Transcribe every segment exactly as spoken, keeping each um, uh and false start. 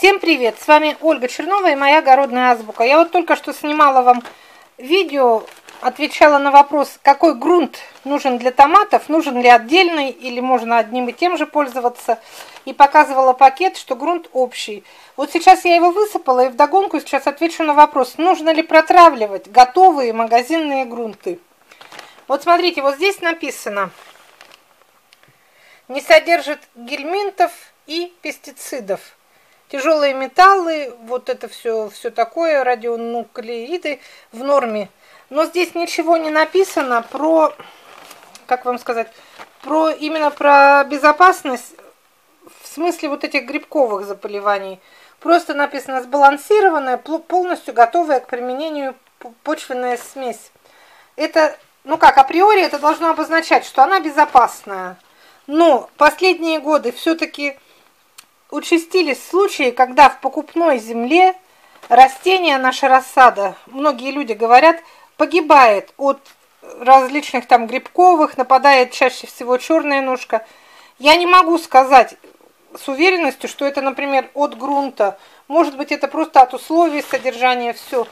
Всем привет! С вами Ольга Чернова и моя огородная азбука. Я вот только что снимала вам видео, отвечала на вопрос, какой грунт нужен для томатов, нужен ли отдельный или можно одним и тем же пользоваться. И показывала пакет, что грунт общий. Вот сейчас я его высыпала и вдогонку сейчас отвечу на вопрос, нужно ли протравливать готовые магазинные грунты. Вот смотрите, вот здесь написано, не содержит гельминтов и пестицидов. Тяжелые металлы, вот это все, все такое, радионуклеиды в норме. Но здесь ничего не написано про, как вам сказать, про именно про безопасность в смысле вот этих грибковых заболеваний. Просто написано сбалансированная, полностью готовая к применению почвенная смесь. Это, ну как, априори это должно обозначать, что она безопасная. Но последние годы все-таки участились случаи, когда в покупной земле растение, наша рассада, многие люди говорят, погибает от различных там грибковых, нападает чаще всего черная ножка. Я не могу сказать с уверенностью, что это, например, от грунта. Может быть, это просто от условий содержания, все.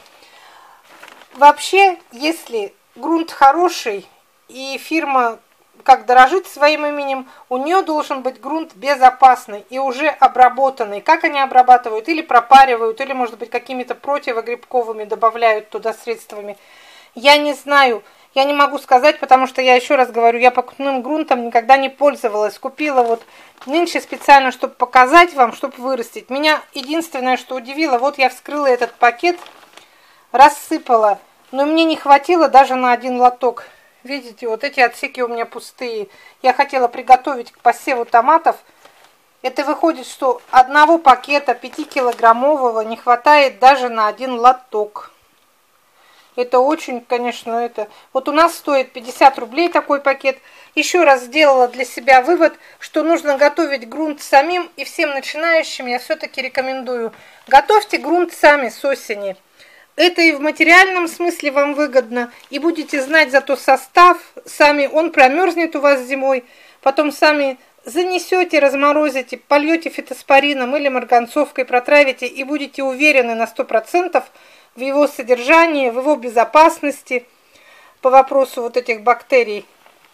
Вообще, если грунт хороший и фирма как дорожит своим именем, у нее должен быть грунт безопасный и уже обработанный. Как они обрабатывают? Или пропаривают, или, может быть, какими-то противогрибковыми добавляют туда средствами. Я не знаю, я не могу сказать, потому что я еще раз говорю, я покупным грунтом никогда не пользовалась. Купила вот нынче специально, чтобы показать вам, чтобы вырастить. Меня единственное, что удивило, вот я вскрыла этот пакет, рассыпала, но мне не хватило даже на один лоток. Видите, вот эти отсеки у меня пустые. Я хотела приготовить к посеву томатов. Это выходит, что одного пакета пятикилограммового не хватает даже на один лоток. Это очень, конечно, это... Вот у нас стоит пятьдесят рублей такой пакет. Еще раз сделала для себя вывод, что нужно готовить грунт самим. И всем начинающим я все-таки рекомендую. Готовьте грунт сами с осени. Это и в материальном смысле вам выгодно, и будете знать зато состав, сами он промерзнет у вас зимой, потом сами занесете, разморозите, польете фитоспорином или марганцовкой, протравите, и будете уверены на сто процентов в его содержании, в его безопасности по вопросу вот этих бактерий.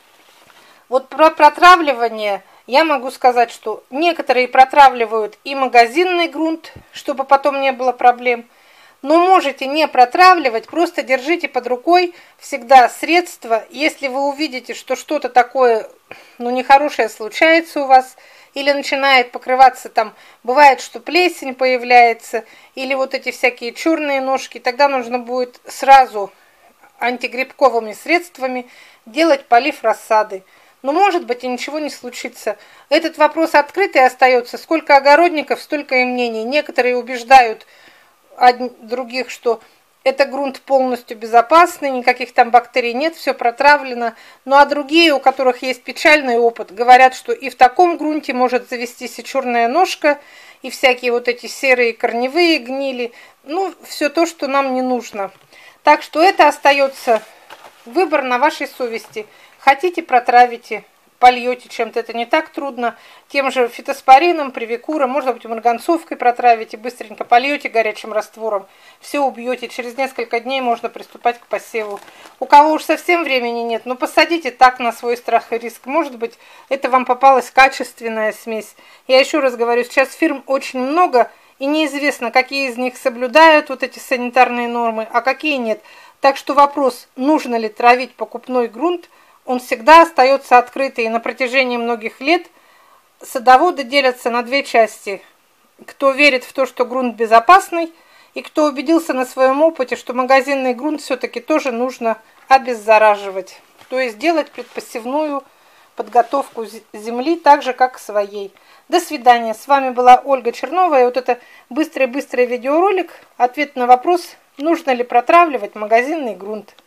Вот про протравливание я могу сказать, что некоторые протравливают и магазинный грунт, чтобы потом не было проблем. Но можете не протравливать, просто держите под рукой всегда средства. Если вы увидите, что что-то такое, ну, нехорошее случается у вас, или начинает покрываться там, бывает, что плесень появляется, или вот эти всякие черные ножки, тогда нужно будет сразу антигрибковыми средствами делать полив рассады. Но может быть и ничего не случится. Этот вопрос открытый остается. Сколько огородников, столько и мнений. Некоторые убеждают других, что это грунт полностью безопасный, никаких там бактерий нет, все протравлено. Ну а другие, у которых есть печальный опыт, говорят, что и в таком грунте может завестись и черная ножка, и всякие вот эти серые корневые гнили. Ну, все то, что нам не нужно. Так что это остается выбор на вашей совести. Хотите, протравите, польете чем-то, это не так трудно. Тем же фитоспорином, привикуром, может быть, марганцовкой протравите, быстренько польете горячим раствором, все убьете. Через несколько дней можно приступать к посеву. У кого уж совсем времени нет, ну посадите так на свой страх и риск. Может быть, это вам попалась качественная смесь. Я еще раз говорю, сейчас фирм очень много, и неизвестно, какие из них соблюдают вот эти санитарные нормы, а какие нет. Так что вопрос, нужно ли травить покупной грунт, он всегда остается открытый, и на протяжении многих лет садоводы делятся на две части. Кто верит в то, что грунт безопасный, и кто убедился на своем опыте, что магазинный грунт все-таки тоже нужно обеззараживать. То есть делать предпосевную подготовку земли так же, как своей. До свидания. С вами была Ольга Чернова. И вот это быстрый-быстрый видеоролик, ответ на вопрос, нужно ли протравливать магазинный грунт.